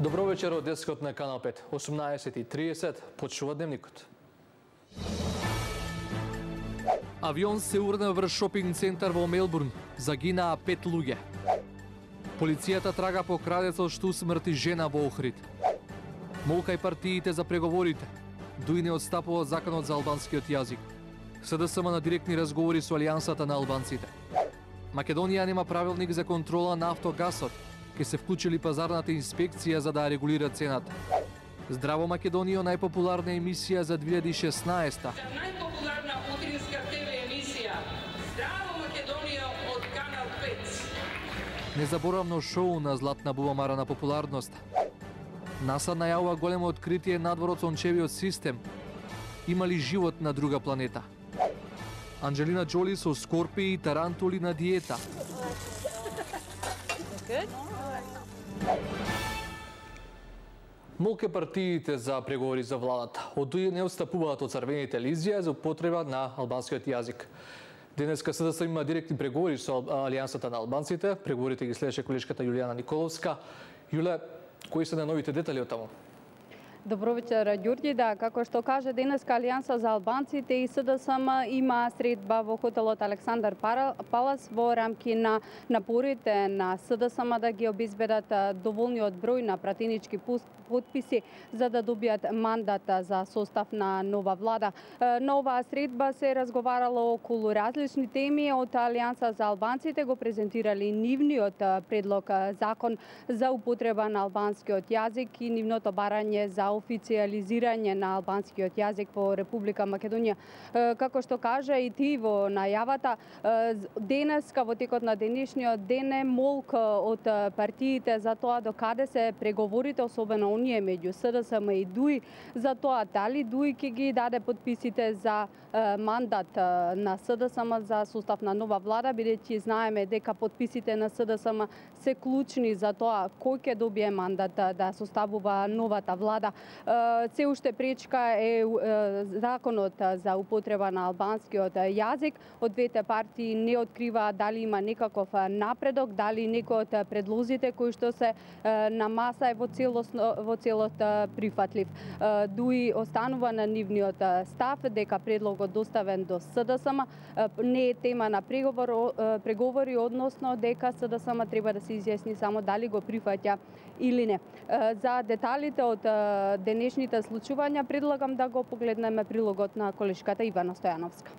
Добро вечер од дескот на Канал 5. 18:30 почува дневникот. Авион се урна врз шопинг центар во Мелбурн. Загинаа 5 луѓе. Полицијата трага по крадецот што усмрти жена во Охрид. Молкај партиите за преговорите. Дуј не отстапува законот за албанскиот јазик. СДСМ на директни разговори со Алијансата на албанците. Македонија нема правилник за контрола на автогасот. Ке се вклучили пазарната инспекција за да регулира цената. Здраво Македонијо, најпопуларна емисија за 2016-та. Најпопуларна утринска ТВ емисија Здраво Македонијо од Канал 5. Незаборавно шоу на златна бубамара на популарност. НАСА најавува големо откритие надвор од сончевиот систем. Има ли живот на друга планета? Анджелина Џоли со скорпии и тарантули на диета. Молке партиите за преговори за владата. Од дуи не отстапуваат од црвените лизија за употреба на албанскиот јазик. Денеска СДС има директни преговори со Алијансата на албанците. Преговорите ги следеше колешката Јулијана Николовска. Јуле, кои се најновите детали од таму? Добро вечер, Ѓурѓи. Да, како што каже денеска Алијанса за албанците и СДСМ има средба во хотелот Александар Палас во рамки на напорите на СДСМ да ги обезбедат доволниот број на пратенички потписи за да добијат мандат за состав на нова влада. На оваа средба се разговарало околу различни теми. Од Алијанса за албанците го презентирали нивниот предлог закон за употреба на албанскиот јазик и нивното барање за официализирање на албанскиот јазик во Република Македонија. Како што кажа и ти во најавата, денеска во текот на денешниот ден е молка од партиите за тоа до каде се преговорите, особено оние меѓу СДСМ и ДУИ, за тоа дали ДУИ ќе ги даде подписите за мандат на СДСМ за состав на нова влада, бидејќи знаеме дека подписите на СДСМ се клучни за тоа кој ќе добие мандат да составува новата влада. Се уште пречка е законот за употреба на албанскиот јазик. Од двете партии не открива дали има некаков напредок, дали некој од предлозите кои што се на маса е во целост прифатлив. ДУИ останува на нивниот став дека предлогот доставен до СДСМ не е тема на преговори, односно дека СДСМ треба да се изјасни само дали го прифаќа или не. За деталите од денешните случувања предлагам да го погледнеме прилогот на колешката Ивана Стојановска.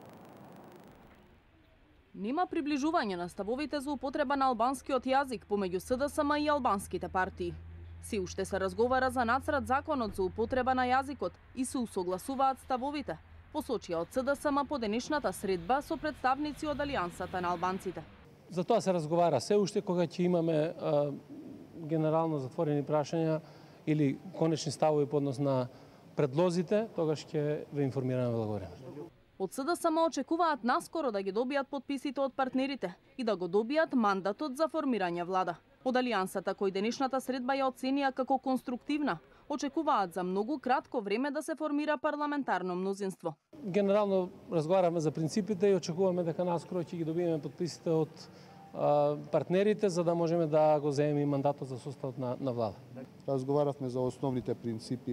Нема приближување на ставовите за употреба на албанскиот јазик помеѓу СДСМ и албанските партии. Се уште се разговара за нацрт законот за употреба на јазикот и се усогласуваат ставовите, посочија од СДСМ по денешната средба со представници од Алијансата на албанците. За тоа се разговара се уште кога ќе имаме генерално затворени прашања или конечни ставови по однос на предлозите, тогаш ќе ве информираме во време. Од СДСМ очекуваат наскоро да ги добијат подписите од партнерите и да го добијат мандатот за формирање влада. Од Алијансата, кој денешната средба ја оценија како конструктивна, очекуваат за многу кратко време да се формира парламентарно мнозинство. Генерално разговараме за принципите и очекуваме дека наскоро ќе ги добиеме подписите од партнерите за да можеме да го земеме мандатот за составот на влада. Разговаравме за основните принципи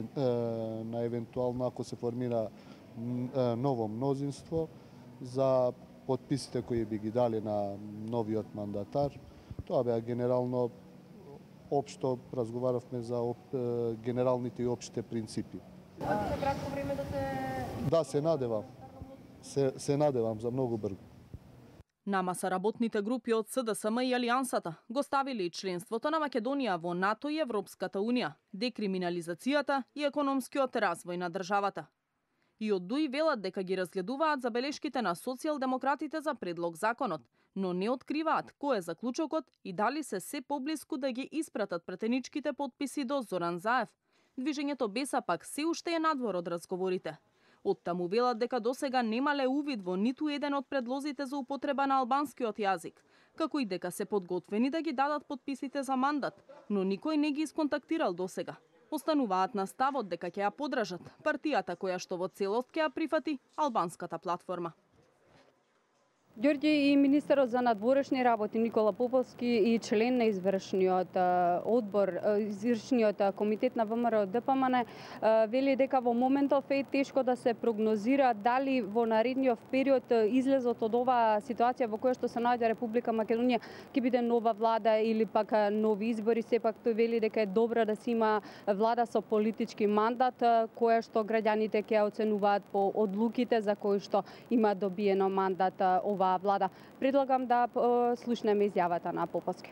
на евентуално ако се формира ново мнозинство, за подписите кои би ги дали на новиот мандатар. Тоа беа генерално општо разговаравме за генералните и општите принципи. За кратко време да се... Да, се надевам. Се надевам за многу брзо. Намаса работните групи од СДСМ и Алијансата го ставили и членството на Македонија во НАТО и Европската Унија, декриминализацијата и економскиот развој на државата. И од ДУИ велат дека ги разгледуваат забелешките на социјалдемократите за предлог законот, но не откриваат кој е заклучокот и дали се поблиску да ги испратат претеничките подписи до Зоран Заев. Движењето Беса пак се уште е надвор од разговорите. Оттаму велат дека досега немале увид во ниту еден од предлозите за употреба на албанскиот јазик, како и дека се подготвени да ги дадат подписите за мандат, но никој не ги исконтактирал досега. Остануваат на ставот дека ќе ја подржат партијата која што во целост ќе ја прифати албанската платформа. Ѓорѓе, и министерот за надворешни работи Никола Поповски и член на извршниот одбор, извршниот комитет на ВМРО ДПМН вели дека во моментов е тешко да се прогнозира дали во наредниот период излезот од оваа ситуација во која што се наоѓа Република Македонија ќе биде нова влада или пак нови избори. Сепак тој вели дека е добро да се има влада со политички мандат која што граѓаните ќе оценуваат по одлуките за кои што има добиено мандат оваа влада. Предлагам да слушнеме изјавата на Поповски.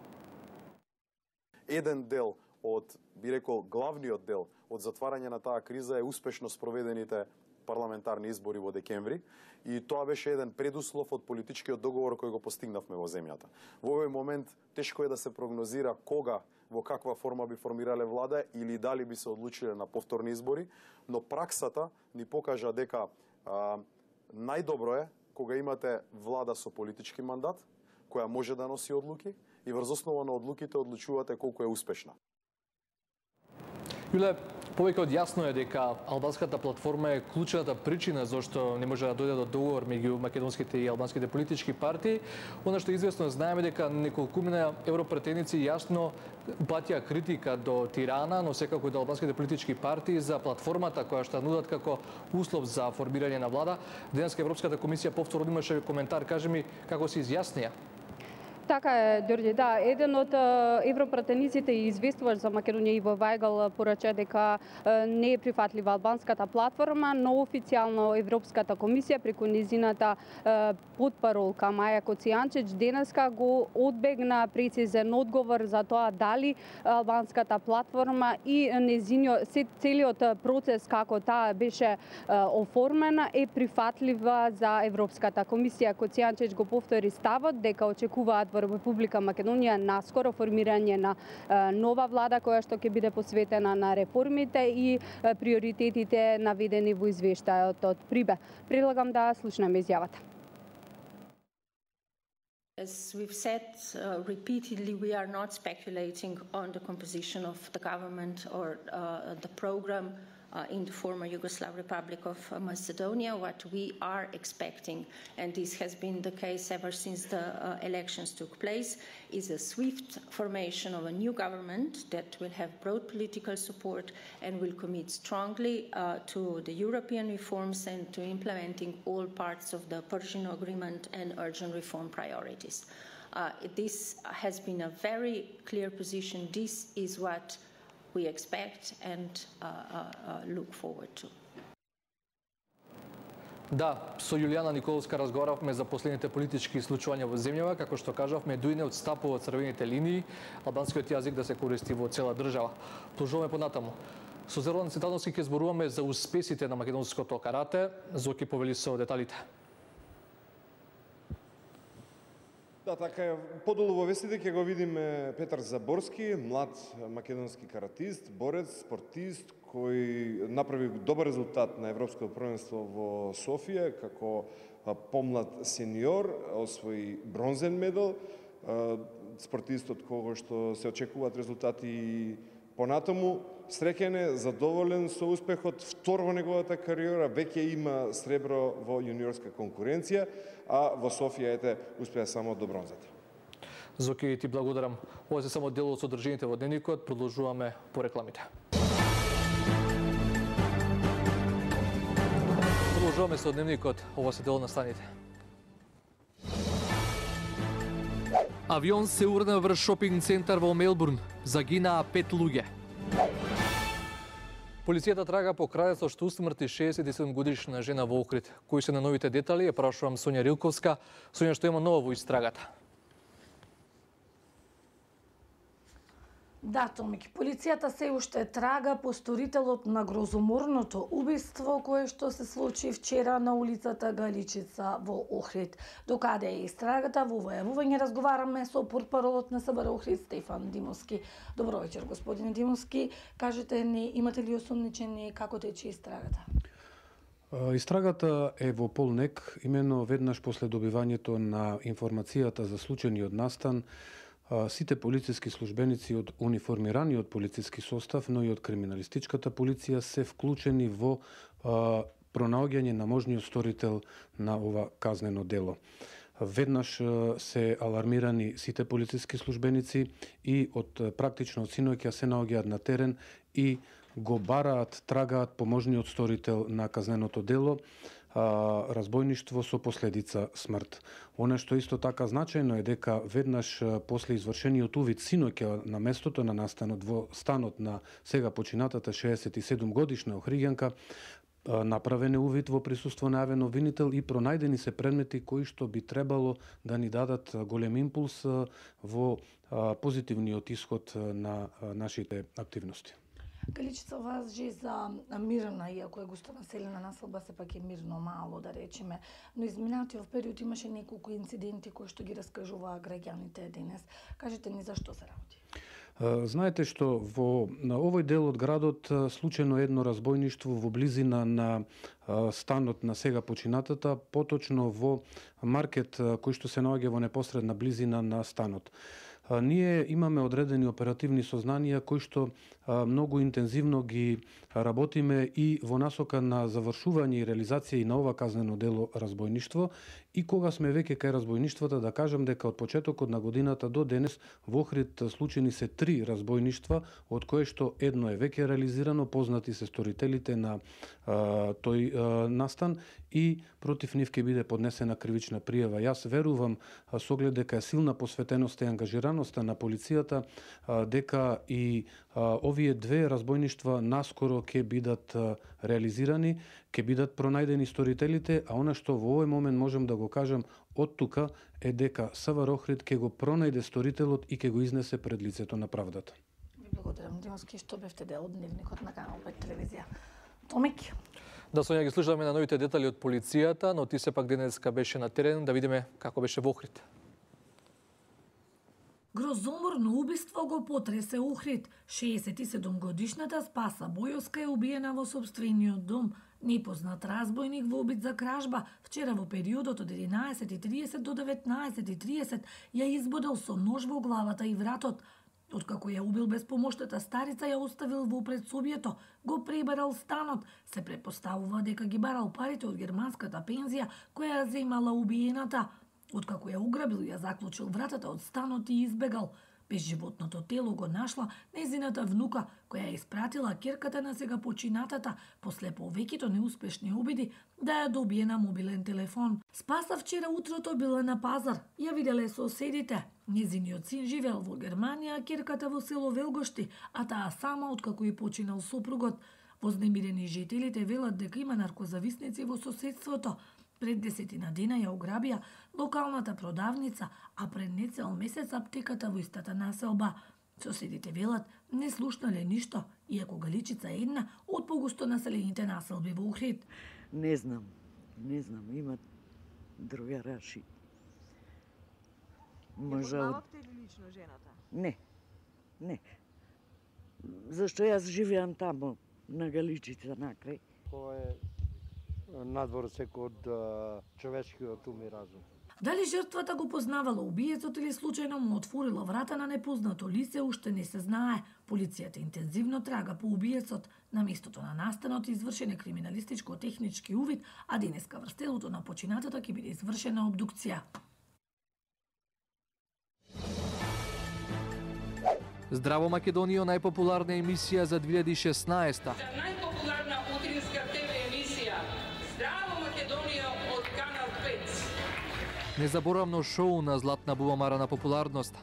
Еден дел од, би рекол, главниот дел од затварање на таа криза е успешно спроведените парламентарни избори во декември и тоа беше еден предуслов од политичкиот договор кој го постигнавме во земјата. Во овој момент тешко е да се прогнозира кога, во каква форма би формирале влада или дали би се одлучиле на повторни избори, но праксата ни покажа дека најдобро е кога имате влада со политички мандат, која може да носи одлуки и врз основа на одлуките одлучувате колку е успешна. Јуле, повеќе од јасно е дека албанската платформа е клучната причина зашто не може да дојде до договор меѓу македонските и албанските политички партии. Она што известно знаеме дека неколкумина европретеници јасно упатија критика до Тирана, но секако и до албанските политички партии за платформата која што нудат како услов за формирање на влада. Денеска Европската комисија повторно имаше коментар, кажи ми како се изјаснија. Така е, Ѓорѓе, да. Еден од европратениците и известувач за Македонија Иво Вајгал порача дека не е прифатлива албанската платформа, но официјално Европската комисија преку низината потпаролка Маја Коцијанчич денеска го одбегна прецизен одговор за тоа дали албанската платформа и целиот процес како таа беше оформена е прифатлива за Европската комисија. Коцијанчич го повтори ставот дека очекуваат во Република Македонија наскоро формирање на нова влада која што ќе биде посветена на реформите и приоритетите наведени во извештајот од Прибе. Предлагам да слушнеме изјавата. As we've said repeatedly, we are not speculating on the composition of the government or the program in the former Yugoslav Republic of Macedonia. What we are expecting, and this has been the case ever since the elections took place, is a swift formation of a new government that will have broad political support and will commit strongly to the European reforms and to implementing all parts of the Persian Agreement and urgent reform priorities. This has been a very clear position. This is what we expect and look forward to. Да, со Јулијана Николовска разговаравме за последните политички случувања во земјава, како што кажавме, дујне од стапува црвените линии, албанскиот јазик да се користи во цела држава. Продолжуваме понатаму. Со Зелодан Цветановски ќе зборуваме за успесите на македонското карате. Зоки повели со деталите. Да, така е. Подолу во вестите ќе го видиме Петар Заборски, млад македонски каратист, борец, спортист, кој направи добар резултат на Европското првенство во Софија, како помлад сениор, освои бронзен медал, спортист од кого што се очекуваат резултати и понатаму. Среќен е, задоволен со успехот, втор во неговата кариера, веќе има сребро во јуниорска конкуренција, а во Софија успеа само до бронзата. Зоки, ти благодарам. Ова се само дел од содржините во дневникот, продолжуваме по рекламите. Продолжуваме со дневникот, ова се дел на станите. Авион се урна врз шопинг центар во Мелбурн. Загинаа 5 луѓе. Полицијата трага по крадецот што усмрти 67 годишна жена во Охрид. Кои се на новите детали, ја прашувам Сонја Рилковска. Сонја, што има ново во истрагата? Да, Томик, полицијата се уште трага по сторителот на грозоморното убиство кое што се случи вчера на улицата Галичица во Охрид. Докаде е истрагата, во војавување разговараме со портпаролот на СБР Охрид Стефан Димовски. Добро вечер, господине Димовски. Кажете ни, имате ли осомничени како тече истрагата? Истрагата е во полнек, имено веднаш после добивањето на информацијата за случајниот настан. Сите полициски службеници од униформираниот полициски состав, но и од криминалистичката полиција се вклучени во пронаоѓање на можниот сторител на ова казнено дело. Веднаш се алармирани сите полициски службеници и практично од синоќа се наоѓаат на терен и го бараат, трагаат по можниот сторител на казненото дело, разбойништво со последица смрт. Она што исто така значајно е дека веднаш после извршениот увид синоќа на местото на настанот во станот на сега починатата 67 годишна охриѓанка, направен е увид во присуство на јавен обвинител и пронајдени се предмети кои што би требало да ни дадат голем импулс во позитивниот исход на нашите активности. Галичица важи за мирна, иако е густо населена населба, сепак е мирно мало, да речеме. Но изминатиот период имаше неколку инциденти кои што ги раскажуваа граѓаните денес. Кажете ни зашто се работи? Знаете што на овој дел од градот случајно едно разбойништво во близина на станот на сега починатата, поточно во маркет кој што се наоѓа во непосредна близина на станот. Ние имаме одредени оперативни сознанија кои што многу интензивно ги работиме и во насока на завршување и реализација и на ова казнено дело разбойништво. И кога сме веќе кај разбойништвата, да кажам дека од почетокот на годината до денес во Охрид случени се 3 разбойништва, од кое што едно е веќе реализирано, познати се сторителите на тој настан и против нив ќе биде поднесена кривична пријава. Јас верувам, со оглед дека е силна посветеноста и ангажираноста на полицијата, дека и овие 2 разбойништва наскоро ќе бидат реализирани, ќе бидат пронајдени сторителите, а она што во овој момент можем да го кажам од тука е дека СВР Охрид ќе го пронајде сторителот и ќе го изнесе пред лицето на правдата. Ви благодарам, Димовски, што бевте дел од дневникот на Канал 5 телевизија. Томик. Да, Сонја, ги слушаме на новите детали од полицијата, но ти сепак денеска беше на терен, да видиме како беше во Охрид. Грозоморно убиство го потресе Охрид. 67-годишната Спаса Бојовска е убиена во сопствениот дом. Непознат разбойник во обид за кражба вчера во периодот од 11:30 до 19:30 ја избодел со нож во главата и вратот. Откако ја убил безпомошната старица, ја оставил во предсобието, го пребарал станот. Се претпоставува дека ги барал парите од германската пензија која ја земала убиената. Откако ја уграбил, ја заклучил вратата од станот и избегал. Безживотното тело го нашла незината внука, која ја испратила ќерката на сега починатата после повеќето неуспешни обиди да ја добие на мобилен телефон. Спаса вчера утрото била на пазар, ја виделе соседите. Незиниот син живеел во Германија, ќерката во село Велгошти, а таа сама откако и починал сопругот. Вознемирени жителите велат дека има наркозависници во соседството. Пред 10 дена ја ограбија локалната продавница, а пред нецел месец аптеката во истата населба. Соседите велат не слушнале ништо, иако Галичица е една од погусто населените населби во Охрид. Не знам, има другараши. Може Познававте ли лично жената? Не. Зашто јас живеам тамо, на Галичица, накрај. Тоа е надворсек од човечкиот ум и разум. Дали жртвата го познавала убиецот или случајно му отворила врата на непознато лице, уште не се знае. Полицијата интензивно трага по убиецот. На местото на настанот извршен е криминалистичко-технички увид, а денеска врз телото на починатата ќе биде извршена обдукција. Здраво Македонијо, најпопуларна емисија за 2016. Најпопуларна утринска ТВ емисија Здраво Македонија од Канал 5. Незаборавно шоу на Златна бубамара на популарност.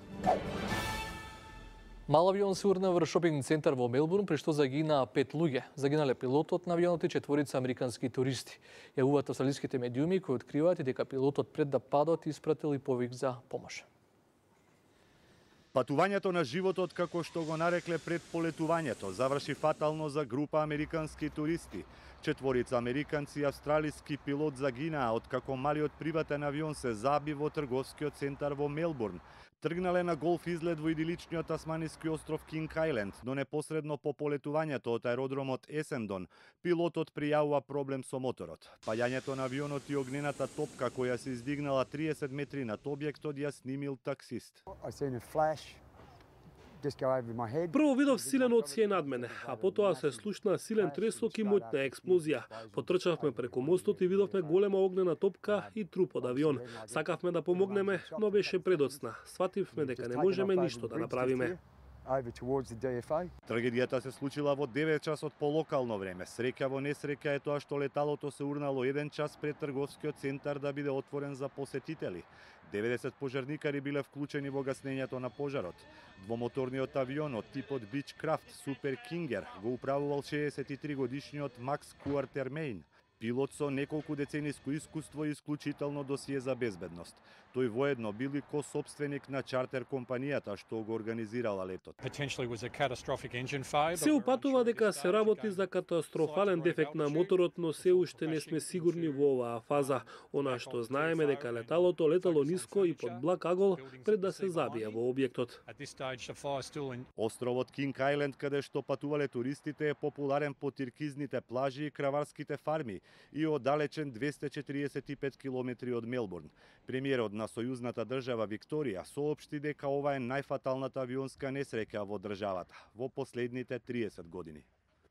Мал авион се урна врз шопинг центар во Мелбурн, при што загинаа 5 луѓе. Загинале пилотот на авионот и 4 американски туристи. Јавуваат австралиските медиуми кои откриваат и дека пилотот пред да падот испратил и повик за помош. Патувањето на животот, како што го нарекле пред полетувањето, заврши фатално за група американски туристи. 4 американци и австралиски пилот загинаа откако малиот приватен авион се заби во трговскиот центар во Мелбурн. Тргнале на голф излет во идиличниот тасманиски остров Кинг Ајленд, но непосредно по полетувањето од аеродромот Есендон, пилотот пријавува проблем со моторот. Паѓањето на авионот и огнената топка која се издигнала 30 метри над објектот ја снимил таксист. I seen a flash, Прво видов силен оција над мене, а потоа се слушна силен тресок и моќна експлозија. Потрчавме преку мостот и видовме голема огнена топка и труп од авион. Сакавме да помогнеме, но беше предоцна. Свативме дека не можеме ништо да направиме. Трагедијата се случила во 9 часот по локално време. Среќа во несреќа е тоа што леталото се урнало 1 час пред трговскиот центар да биде отворен за посетители. 90 пожарникари биле вклучени во гаснењето на пожарот. Двомоторниот авион од типот Beechcraft Super Kinger го управувал 63 годишниот Макс Куартермейн. Пилот со неколку децениско искуство и исклучително досие за безбедност. Тој воедно бил и косопственик на чартер компанијата што го организирала летот. Се упатува дека се работи за катастрофален дефект на моторот, но се уште не сме сигурни во оваа фаза. Она што знаеме дека леталото летало ниско и под благ агол пред да се забие во објектот. Островот Кинг Ајленд, каде што патувале туристите, е популарен по тиркизните плажи и краварските фарми и оддалечен 245 километри од Мелбурн. Премиерот на сојузната држава Викторија соопшти дека ова е најфаталната авионска несреќа во државата во последните 30 години.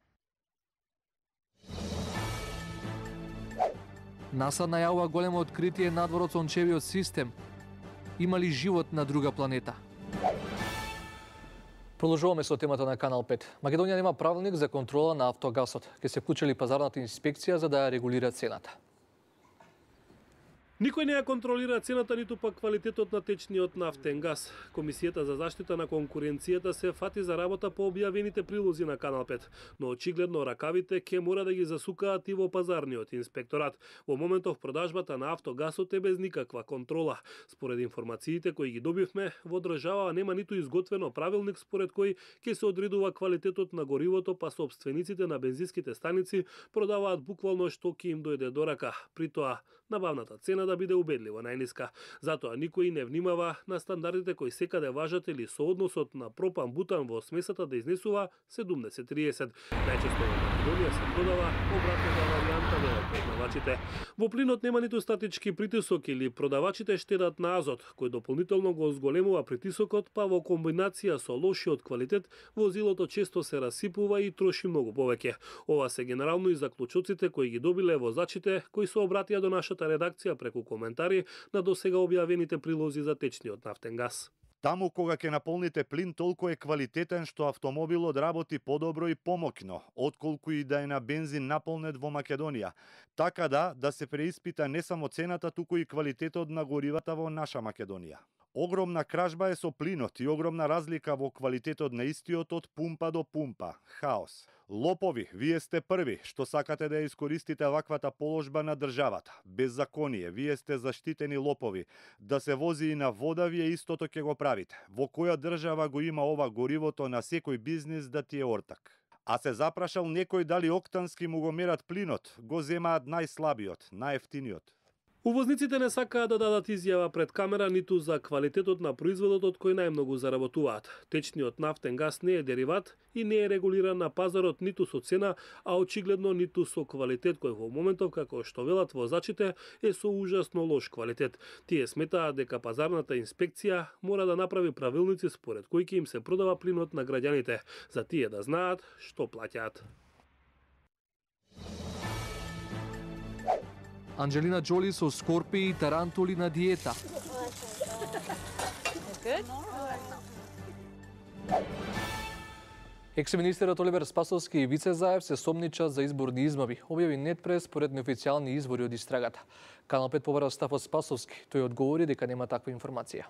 НАСА најавува големо откритие надвор од сончевиот систем. Има ли живот на друга планета? Продолжуваме со темата на Канал 5. Македонија нема правилник за контрола на автогасот. Ке се вклучили пазарната инспекција за да ја регулира цената. Никој не ја контролира цената ниту пак квалитетот на течниот нафтен газ. Комисијата за заштита на конкуренцијата се фати за работа по објавените прилози на Канал 5, но очигледно ракавите ќе мора да ги засукаат и во пазарниот инспекторат. Во моментов продажбата на автогасот е без никаква контрола. Според информациите кои ги добивме, во држава нема ниту изготвено правилник според кој ќе се одредува квалитетот на горивото, па собствениците на бензинските станици продаваат буквално што ќе им дојде до рака. При тоа, набавната цена да биде убедливо најниска. Затоа никој не внимава на стандардите кои секаде важат или со односот на пропан-бутан во смесата да изнесува 70-30. Најчесто во Македонија се продава обратната варијанта на продавачите. Во плинот нема ниту статички притисок или продавачите штедат на азот, кој дополнително го зголемува притисокот, па во комбинација со лошиот квалитет возилото често се расипува и троши многу повеќе. Ова се генерално и заклучоците кои ги добиле возачите кои се обратија до нашата редакција преку коментари на досега објавените прилози за течниот нафтен газ. Таму кога ќе наполните плин, толку е квалитетен што автомобилот работи подобро и помоќно, отколку и да е на бензин наполнет во Македонија. Така да се преиспита не само цената, туку и квалитетот на горивата во наша Македонија. Огромна кражба е со плинот и огромна разлика во квалитетот на истиот од пумпа до пумпа. Хаос. Лопови, вие сте први што сакате да ја искористите ваквата положба на државата. Беззаконие, вие сте заштитени лопови. Да се вози и на вода, вие истото ќе го правите. Во која држава го има ова горивото на секој бизнис да ти е ортак? А се запрашал некој дали октански му го мерат плинот, го земаат најслабиот, најефтиниот. Увозниците не сакаат да дадат изјава пред камера ниту за квалитетот на производот од кој најмногу заработуваат. Течниот нафтен газ не е дериват и не е регулиран на пазарот ниту со цена, а очигледно ниту со квалитет кој во моментов, како што велат возачите, е со ужасно лош квалитет. Тие сметаат дека пазарната инспекција мора да направи правилници според кои ќе им се продава плинот на граѓаните, за тие да знаат што плаќаат. Анджелина Джоли со скорпии и тарантули на диета. Екс-министерот Оливер Спасовски и Вице Заев се сомничат за изборни измами, објави Нетпрес според неофицијални извори од истрагата. Канал 5 побара став од Спасовски. Тој одговори дека нема таква информација.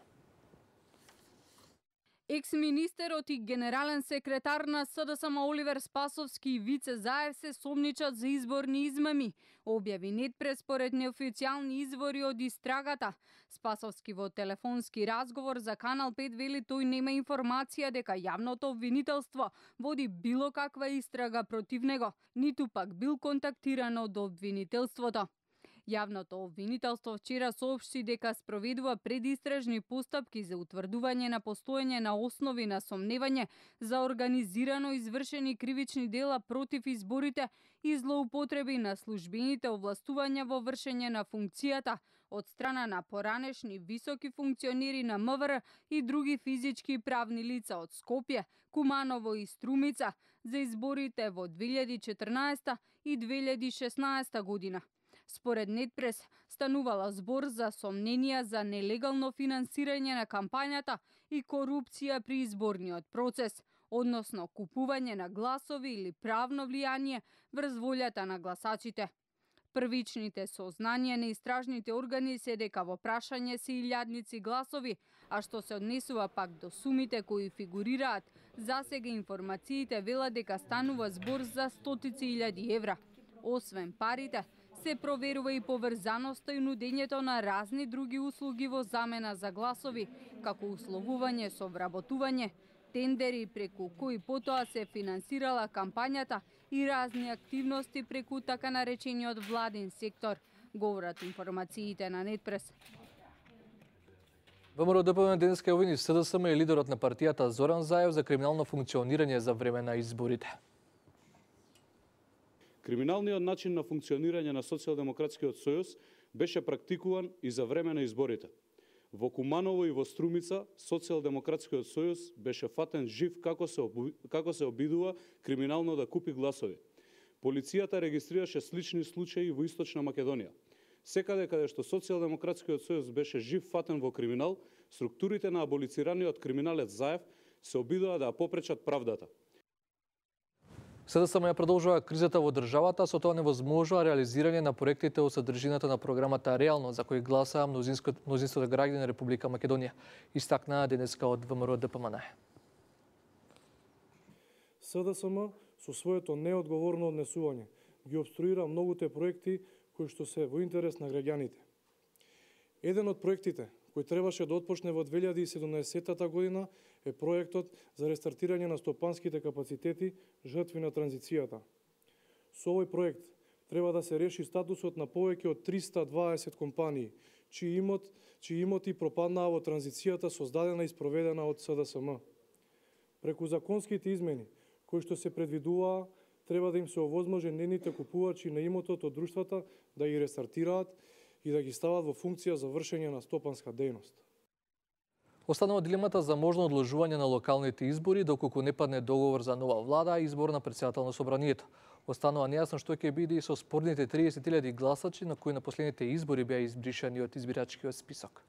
Екс-министерот и генерален секретар на СДСМ Оливер Спасовски и Вице Заев се сомничат за изборни измами, објави Нетпрес според неофицијални извори од истрагата. Спасовски во телефонски разговор за Канал 5 вели тој нема информација дека јавното обвинителство води било каква истрага против него, ниту пак бил контактиран од обвинителството. Јавното обвинителство вчера соопшти дека спроведува предистражни постапки за утврдување на постоење на основи на сомневање за организирано извршени кривични дела против изборите и злоупотреби на службените овластувања во вршење на функцијата, од страна на поранешни високи функционери на МВР и други физички и правни лица од Скопје, Куманово и Струмица за изборите во 2014 и 2016 година. Според Нетпрес, станувала збор за сомненија за нелегално финансирање на кампањата и корупција при изборниот процес, односно купување на гласови или правно влијание врз волјата на гласачите. Првичните сознанија на истражните органи се дека во прашање се илјадници гласови, а што се однесува пак до сумите кои фигурираат, засега информациите велат дека станува збор за стотици илјади евра. Освен парите, се проверува и поврзаноста и нудењето на разни други услуги во замена за гласови, како условување со вработување, тендери преку кои потоа се финансирала кампањата и разни активности преку така наречениот владин сектор, говорат информациите на Нетпрес. ВМРО ДПМН денеска обвини СДСМ и лидерот на партијата Зоран Заев за криминално функционирање за време на изборите. Криминалниот начин на функционирање на Социјалдемократскиот сојуз беше практикуван и за време на изборите. Во Куманово и во Струмица Социјалдемократскиот сојуз беше фатен жив како се обидува криминално да купи гласови. Полицијата регистрираше слични случаи во Источна Македонија. Секаде каде што Социјалдемократскиот сојуз беше жив фатен во криминал, структурите на аболицираниот криминалец Заев се обидува да ја попречат правдата. СДСМ ја продолжува кризата во државата, со тоа невозможува реализирање на проектите од содржината на програмата Реално, за кои гласаа мнозинството граѓани на Република Македонија, истакнаа денеска од ВМРО ДПМН. СДСМ со своето неодговорно однесување ги обструира многуте проекти кои што се во интерес на граѓаните. Еден од проектите кој требаше да отпочне во 2017 година е проектот за рестартирање на стопанските капацитети жртви на транзицијата. Со овој проект треба да се реши статусот на повеќе од 320 компании, чии имоти пропаднаа во транзицијата создадена и спроведена од СДСМ. Преку законските измени кои што се предвидуваа, треба да им се овозможи нивните купувачи на имотот од друштвата да ги рестартираат и да ги стават во функција за вршење на стопанска дејност. Останува дилемата за можно одложување на локалните избори доколку не падне договор за нова влада и избор на претседател на собранието. Останува нејасно што ќе биде и со спорните 30.000 гласачи на кои на последните избори беа избришани од избирачкиот список.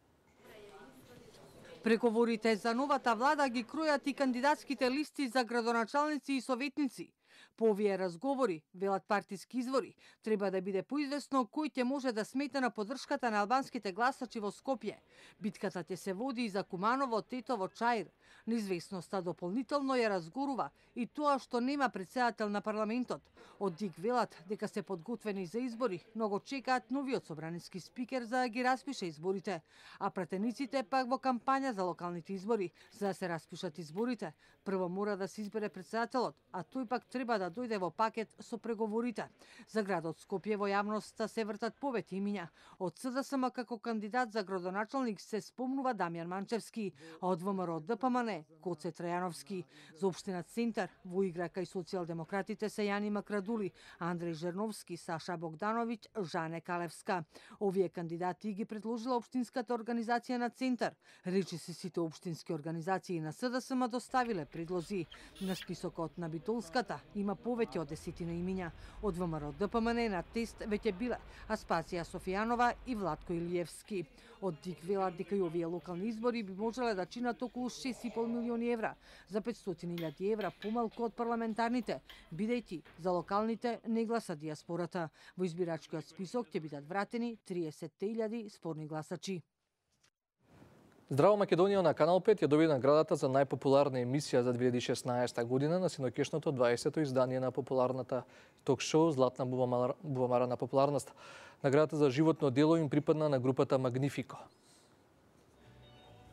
Преговорите за новата влада ги кројат и кандидатските листи за градоначалници и советници. По овие разговори, велат партиски извори, треба да биде поизвестно кој ќе може да смета на поддршката на албанските гласачи во Скопје. Битката ќе се води и за Куманово, Тетово, Чаир. Неизвестноста дополнително ја разгорува и тоа што нема претседател на парламентот. Од ДИК велат дека се подготвени за избори, но го чекаат новиот собраниски спикер за да ги распише изборите, а пратениците пак во кампања за локалните избори. За да се распишат изборите, прво мора да се избере претседателот, а тој пак треба да дојде во пакет со преговорите. За градот Скопје во јавноста се вртат повеќе имиња. Од СДСМ како кандидат за градоначалник се спомнува Дамјан Манчевски, а од ВМРО ДПМН Коце Трајановски. За општина Центар во игра кај социјалдемократите се Јани Макрадули, Андреј Жерновски, Саша Богдановиќ, Жане Калевска. Овие кандидати ги предложила општинската организација на Центар. Речиси сите општински организации на СДСМ доставиле предлози. На списокот на Битолската има повеќе од 10 имиња. Од ВМРО ДПМН на тест веќе биле Аспасија Софијанова и Владко Илиевски. Од ДИК велат дека и овие локални избори би можеле да чинат околу 6,5 милиони евра, за 500.000 евра помалку од парламентарните, бидејќи за локалните не гласа дијаспората. Во избирачкиот список ќе бидат вратени 30.000 спорни гласачи. Здраво Македонија на Канал 5 ја доби наградата за најпопуларна емисија за 2016 година на синокешното 20-то издание на популарната ток-шоу Златна бубамара на популарност. Наградата за животно дело им припадна на групата Магнифико.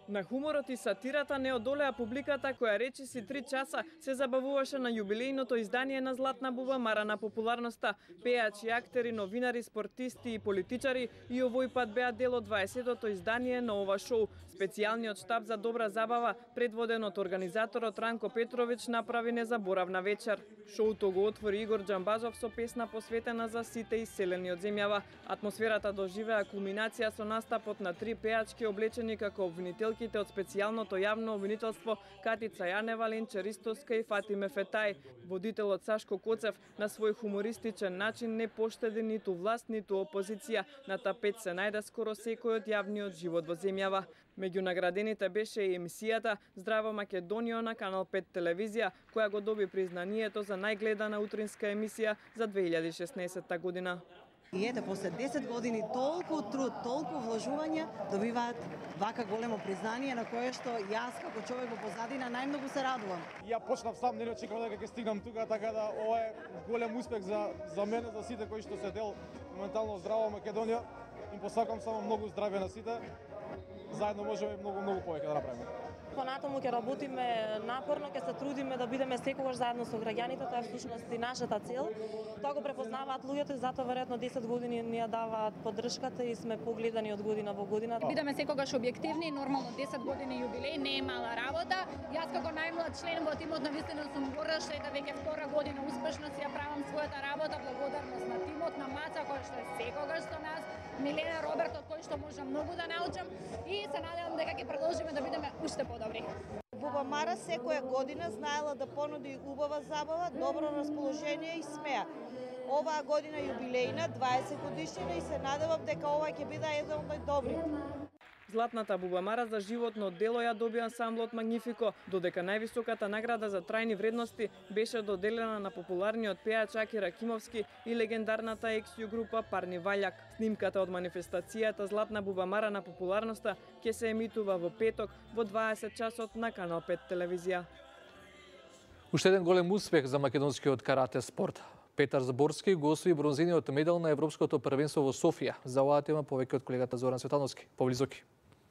На хуморот и сатирата не одолеа публиката која речиси 3 часа се забавуваше на јубилејното издание на Златна бубамара на популарноста. Пејачи, актери, новинари, спортисти и политичари и овој пат беа дел од 20-тото издание на ова шоу. Специјалниот штаб за добра забава, предводен од организаторот Ранко Петрович, направи незаборавна вечер. Шоуто го отвори Игор Џамбазов со песна посветена за сите иселени од земјава. Атмосферата доживеа кулминација со настапот на 3 пејачки облечени како обвинителките од специјалното јавно обвинителство Катица Јанева, Ленче Ристоска и Фатиме Фетај. Водителот Сашко Коцев на свој хумористичен начин не поштеди ниту власт, ниту опозиција. На тапет се најде скоро секој од јавниот живот во земјава. Меѓу наградените беше и емисијата Здраво Македонијо на Канал 5 телевизија, која го доби признанието за најгледана утринска емисија за 2016 година. И ете, после 10 години толку труд, толку вложувања добиваат вака големо признание на кое што јас како човек во позадина најмногу се радувам. Ја почнав сам, не очекував дека ќе стигнам тука, така да ова е голем успех за мене, за сите кои што се дел моментално Здраво Македонија. Им посакам само многу здравје на сите. Заедно можеме многу повеќе да направиме. Понатаму ќе работиме напорно, ќе се трудиме да бидеме секогаш заедно со граѓаните, тоа е всушност и нашата цел. Тоа го препознаваат луѓето и затоа веројатно 10 години ни ја даваат поддршката и сме погледани од година во година. Бидеме секогаш објективни, нормално 10 години јубилеј не е мала работа. Јас како најмлад член во тимот навистина сум горда што ете веќе втора година успешно си ја правам својата работа, благодарност на тимот, на Маца кој што е секогаш со нас, Милена, Роберт од кој што можам многу да научам и се надевам дека ќе продолжиме да бидеме уште подобри. Бубамара секоја година знаела да понуди убава забава, добро расположение и смеа. Оваа година јубилејна, 20 годишнина и се надевам дека ова ќе биде еден од најдобрите. Златната бубамара за животно дело ја доби ансамблот Магнифико, додека највисоката награда за трајни вредности беше доделена на популарниот пејач Аки Ракимовски и легендарната ексио група Парни Ваљак. Снимката од манифестацијата Златна бубамара на популарноста ќе се емитува во петок во 20 часот на Канал 5 телевизија. Уште еден голем успех за македонскиот карате спорт. Петар Заборски го освои бронзениот медал на Европското првенство во Софија. За оваа тема повеќе од колегата Зоран Светановски. Поблизоки.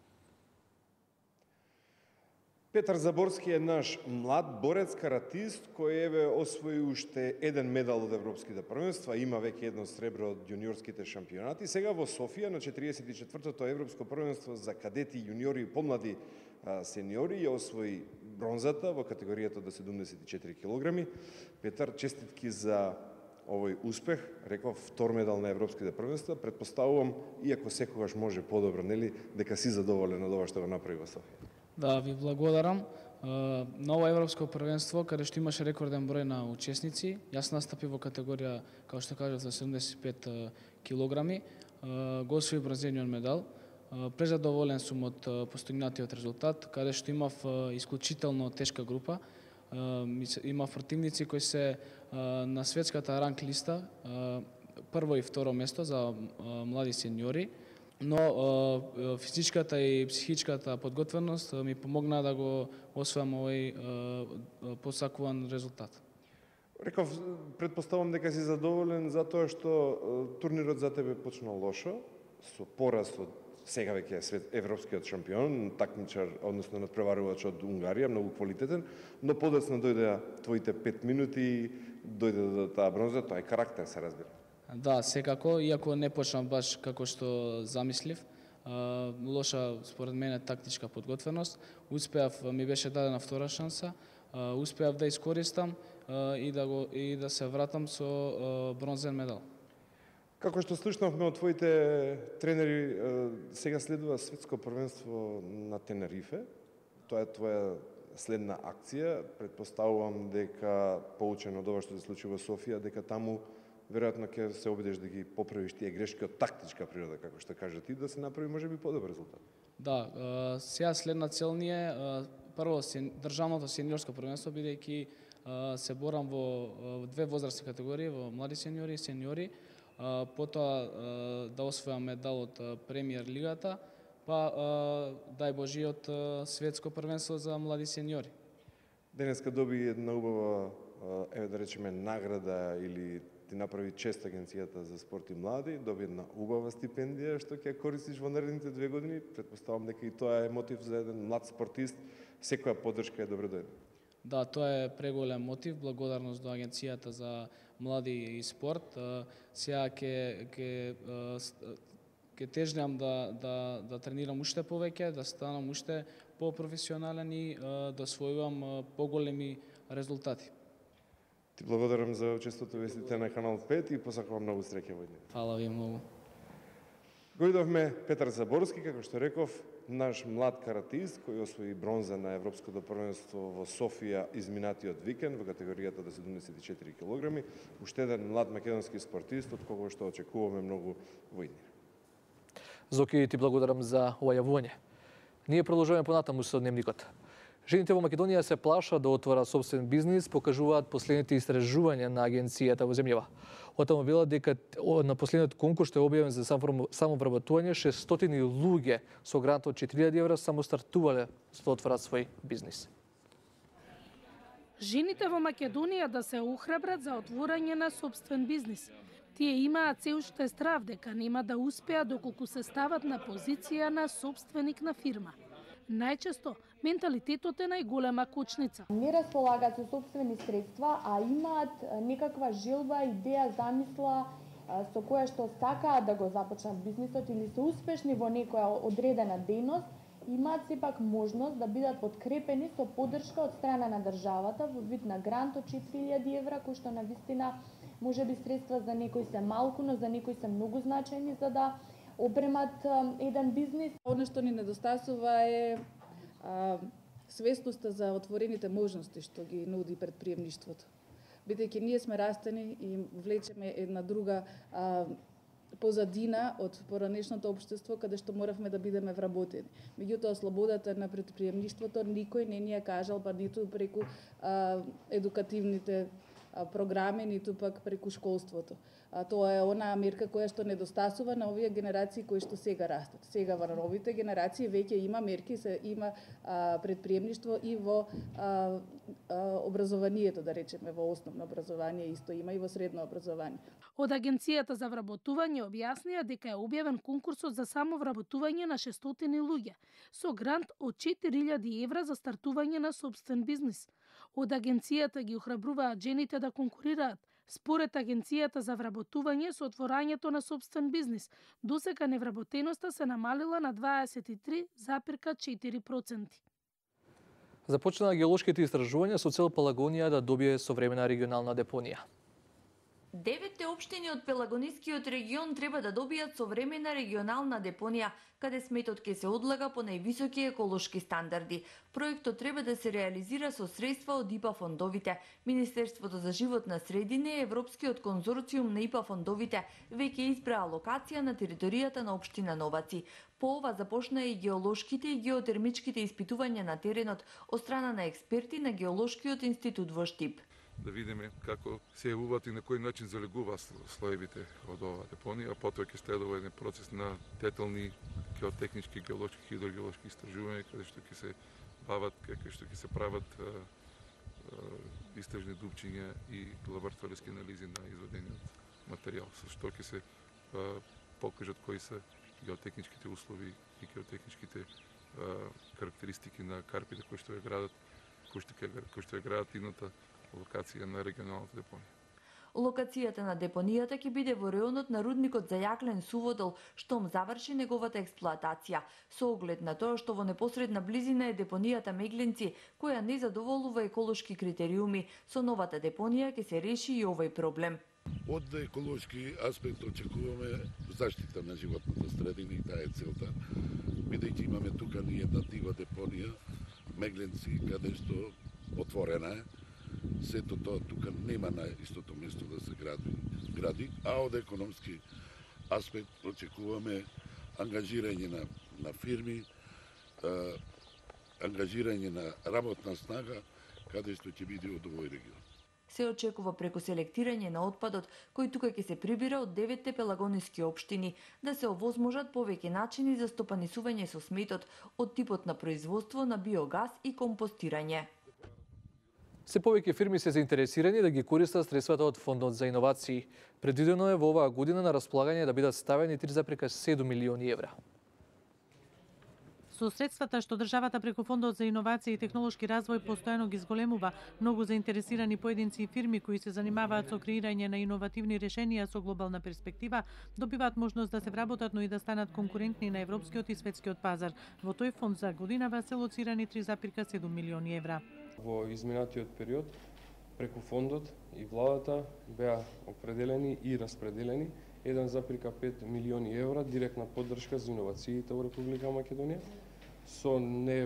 Петар Заборски е наш млад борец каратист кој еве освои уште еден медал од европските првенства, има веќе едно сребро од јуниорските шампионати. Сега во Софија на 44-тото европско првенство за кадети, јуниори и помлади сениори ја освои бронзата во категоријата до 74 килограми. Петар, честитки за овој успех, реков втор медал на европските првенства. Претпоставувам, иако секогаш може подобро, нели, дека си задоволен од ова што го направи во Софија. Да, ви благодарам. На ова европско првенство, каде што имаше рекорден број на учесници, јас настапи во категорија, како што кажав, за 75 килограми, го освои бронзениот медал. Презадоволен сум од постигнатиот резултат, каде што имав исклучително тешка група. Имав противници кои се на светската ранг листа, прво и второ место за млади сениори, но физичката и психичката подготвеност ми помогна да го освојам овој посакуван резултат. Реков, претпоставам дека си задоволен затоа што турнирот за тебе почна лошо, со пораз од сега веќе е европскиот шампион, такмичар, односно надпреварувач од Унгарија, многу квалитетен, но подоцна дојдеа твоите 5 минути и дојде до таа бронза, тоа е карактер, се разбира. Да, секако, иако не почнав баш како што замислив, лоша според мене тактичка подготвеност, успеав, ми беше дадена втора шанса, успеав да искористам и да се вратам со бронзен медал. Како што слушнавме од твоите тренери, сега следува светско првенство на Тенерифе. Тоа е твоја следна акција. Предпоставувам дека поучен од ова што се случи во Софија, дека таму веројатно ќе се обидеш да ги поправиш тие грешки од тактичка природа, како што кажа ти, да се направи можеби подобар резултат. Да, сега следна цел ни е прво државното сениорско првенство, бидејќи се борам во две возрастни категории, во млади сениори и сениори, потоа да освојам медал од премиер лигата, па дај Божи од светско првенство за млади сениори. Денеска доби една убава, еве да речеме, награда или ти направи чест Агенцијата за спорт и млади, доби една убава стипендија што ќе користиш во наредните 2 години. Претпоставам дека и тоа е мотив за еден млад спортист. Секоја поддршка е добредојдна. Да, тоа е преголем мотив, благодарност до Агенцијата за млади и спорт. Сега ќе тежнам да тренирам уште повеќе, да станам уште по-професионален и да освојувам поголеми резултати. Ти благодарам за учеството во вестите на Канал 5 и посакувам многу среќа во дневот. Фала ви многу. Го видовме Петар Заборски, како што реков, наш млад каратист кој освои бронза на Европското првенство во Софија изминатиот викенд во категоријата до 74 килограми, уште еден млад македонски спортист од кого што очекуваме многу во иднина. Зоки, ти благодарам за ова јавување. Ние продолжуваме понатаму со дневникот. Жените во Македонија се плашат да отворат собствен бизнис, покажуваат последните истражувања на агенцијата во земјава. Отаму велат дека на последниот конкурс што е објавен за самовработување, 600 луѓе со грант од 4000 евра само стартувале за да отворат свој бизнис. Жените во Македонија да се охрабрат за отворање на собствен бизнис. Тие имаат се уште страв дека нема да успеат доколку се стават на позиција на собственик на фирма. Најчесто, менталитетот е најголема кочница. Не располагаат со собствени средства, а имаат некаква желба, идеја, замисла со која што сакаат да го започнат бизнисот или се успешни во некоја одредена дејност, имаат сепак можност да бидат подкрепени со поддршка од страна на државата во вид на грант од 4000 евра, кој што навистина може би средства за некои се малку, но за некои се многу значајни за да опремат еден бизнис. Оно што ни недостасува е свесноста за отворените можности што ги нуди предприемништвото. Бидејќи ние сме растени и влечеме една друга позадина од поранешното општество каде што моравме да бидеме вработени. Меѓутоа слободата на предприемништвото никој не ни ја кажал, па ниту преку едукативните програми, ниту пак преку школството. Тоа е онаа мерка која што недостасува на овие генерации кои што сега растат. Сега во новите генерации веќе има мерки, има предприемништво и во образованието, да речеме, во основно образование исто има и во средно образование. Од Агенцијата за вработување објаснија дека е објавен конкурсот за самовработување на 600 луѓе со грант од 4000 евра за стартување на собствен бизнис. Од Агенцијата ги охрабруваат жените да конкурираат. Според Агенцијата за вработување со отворањето на собствен бизнис, досека невработеноста се намалила на 23,4%. Започна геолошките истражувања со цел Пелагонија да добие современа регионална депонија. 9 општини од Пелагонискиот регион треба да добијат современа регионална депонија, каде сметот ќе се одлага по највисоки еколошки стандарди. Проектот треба да се реализира со средства од ИПА фондовите. Министерството за животна средина и Европскиот конзорциум на ИПА фондовите веќе избраа локација на територијата на општина Новаци. По ова започна и геолошките и геотермичките испитувања на теренот од страна на експерти на Геолошкиот институт во Штип. Да видиме како се јавуваат и на кој начин залегуваат слоевите од оваа депонија, а потоа ќе следува еден процес на детални геотехнички, геолошки, хидрогеолошки истражувања, каде што ќе се бават, каде што ќе се прават истражни дупчиња и лабораториски анализи на извадениот материјал, со што ќе се покажат кои се геотехничките услови и геотехничките карактеристики на карпите кои што ја градат, кои што ја градат идната локација на регионалната депонија. Локацијата на депонијата ќе биде во реонот на рудникот за јаглен суводол, штом заврши неговата експлоатација, со оглед на тоа што во непосредна близина е депонијата Мегленци, која не задоволува еколошки критериуми. Со новата депонија ќе се реши и овој проблем. Од еколошки аспект очекуваме заштита на животната средина и таа е целта, бидејќи имаме тука ни една дива депонија Мегленци, каде што отворена е. Сето тоа тука нема на истото место да се гради, а од економски аспект очекуваме ангажирање на фирми, ангажирање на работна снага, каде што ќе биде од овој регион. Се очекува преку селектирање на отпадот, кој тука ќе се прибира од 9 пелагониски општини, да се овозможат повеќе начини за стопанисување со сметот од типот на производство на биогаз и компостирање. Се повеќе фирми се заинтересирани да ги користат средствата од Фондот за иновации. Предвидено е во оваа година на располагање да бидат ставени 3,7 милиони евра. Со средствата што државата преку Фондот за иновации и технолошки развој постојано ги зголемува, многу заинтересирани поединци и фирми кои се занимаваат со креирање на иновативни решенија со глобална перспектива, добиваат можност да се вработат, но и да станат конкурентни на европскиот и светскиот пазар. Во тој фонд за годинава се лоцирани 3,7 милиони евра. Во изминатиот период, преку фондот и владата беа определени и распределени 1,5 милиони евра директна поддршка за иновациите во Република Македонија, со не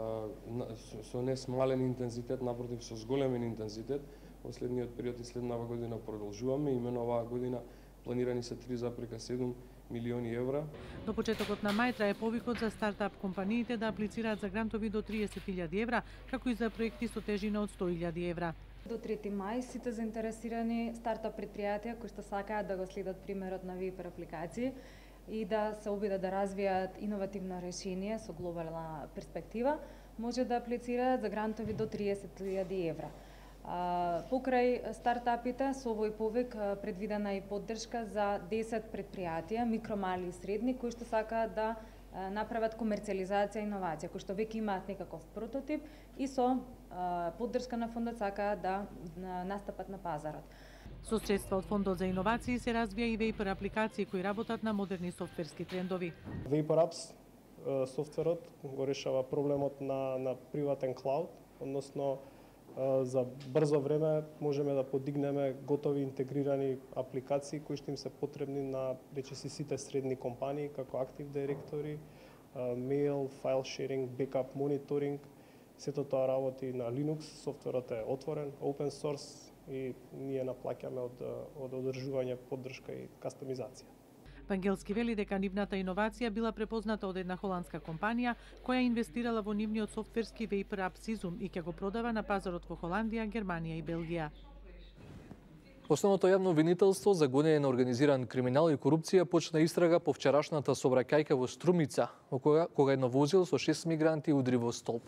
смален интензитет, напротив со зголемен интензитет. Во следниот период и следнава година продолжуваме, имено оваа година планирани се 3,7 милиони евра. До почетокот на мај трае повикот за стартап компаниите да аплицираат за грантови до 30.000 евра, како и за проекти со тежина од 100.000 евра. До 3 мај сите заинтересирани стартап предпријатија кои што сакаат да го следат примерот на ВИПР апликации и да се обидат да развијат иновативно решение со глобална перспектива, може да аплицираат за грантови до 30.000 евра. Покрај стартапите со овој повик предвидена и поддршка за 10 предпријатија, микро, мали и средни, кои што сакаат да направат комерцијализација и иновација, кои што веќе имаат некаков прототип и со поддршка на фондот сакаат да настапат на пазарот. Со средства од Фондот за иновации се развија и ВИПР апликации кои работат на модерни софтверски трендови. ВИПР Apps софтверот го решава проблемот на приватен клауд, односно за брзо време можеме да подигнеме готови интегрирани апликации кои што им се потребни на речиси сите средни компании како Active Directory, mail, file sharing, backup monitoring. Сето тоа работи на Linux, софтверот е отворен, open source и ние наплаќаме од одржување, поддршка и кастомизација. Вангелски вели дека нивната иновација била препозната од една холандска компанија која инвестирала во нивниот софтверски ВИПР App Sizum и ќе го продава на пазарот во Холандија, Германија и Белгија. Основното јавно обвинителство за гонење на организиран криминал и корупција почна истрага по вчерашната сообраќајка во Струмица, кога едно возило со 6 мигранти удри во столб.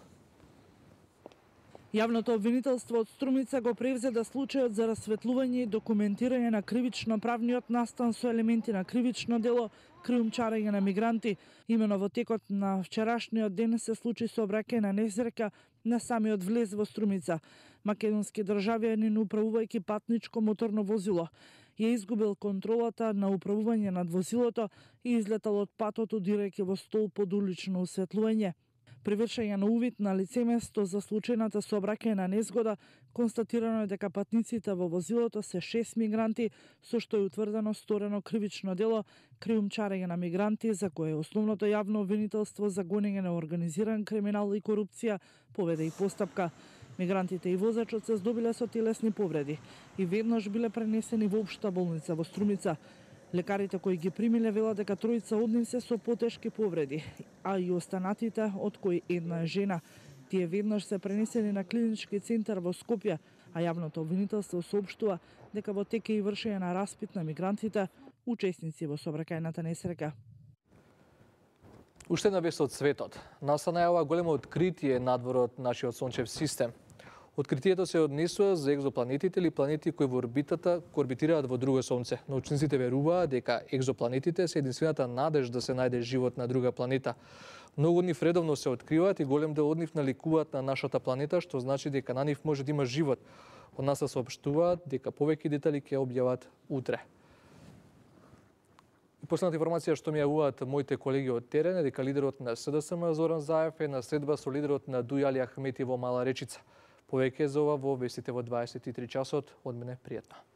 Јавното обвинителство од Струмица го превзеда случајот за расветлување и документирање на кривично-правниот настан со елементи на кривично дело криумчарење на мигранти. Имено во текот на вчерашниот ден се случи сообраќај на несреќа на самиот влез во Струмица. Македонски државјанин управувајќи патничко моторно возило ја изгубил контролата на управување над возилото и излетал од патот удирајќи во столб под улично осветлување. При вршење на увид на лицеместо за случајната сообраќајна незгода, констатирано е дека патниците во возилото се 6 мигранти, со што е утврдено сторено кривично дело криумчарење на мигранти, за кое основното јавно обвинителство за гонење на организиран криминал и корупција поведе и постапка. Мигрантите и возачот се здобиле со телесни повреди и веднаш биле пренесени во општа болница во Струмица. Лекарите кои ги примиле велат дека тројца од нив се со потешки повреди, а и останатите, од кои една е жена. Тие веднаш се пренесени на клинички центар во Скопје, а јавното обвинителство соопштува дека во тек е и вршење на распит на мигрантите, учесници во сообраќајната несреќа. Уште една вест од светот. НАСА најавува големо откритие надвор од нашиот сончев систем. Откритието се однесува за екзопланетите или планети кои во орбитата орбитираат во друго сонце. Научниците веруваат дека екзопланетите се единствената надеж да се најде живот на друга планета. Многу од нив редовно се откриваат и голем дел од нив наликуваат на нашата планета, што значи дека на нив може да има живот. Од НАСА соопштуваат дека повеќе детали ќе објават утре. И последната информација што ми јавуваат моите колеги од терен е дека лидерот на СДСМ Зоран Заев е на следба со лидерот на ДУИ Али Ахмети во Мала Речица. Повеќе за ова во вестите во 23 часот. Од мене пријатно.